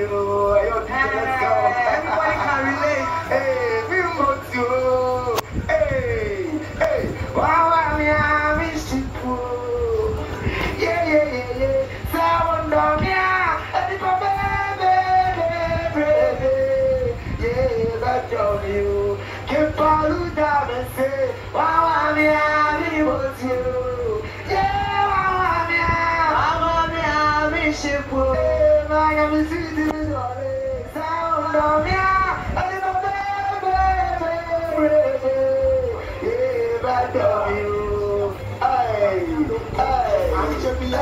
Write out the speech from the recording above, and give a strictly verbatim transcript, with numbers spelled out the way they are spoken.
you. Yo, D J, let's go. Everybody can relate. Hey, we want you. Hey, hey. Wow, I'm yeah, miss you. Yeah, yeah, yeah, yeah. Sound on me. And it's my baby, baby, yeah, that's on you. Keep on looking down and say, wow, I'm yeah, we want you. Yeah, wow, I'm yeah, wow, I'm yeah, miss you. Hey, my name is Sweetie. Sound on me. And it's my baby, baby, yeah, that's on you. Hey, hey, I'm just be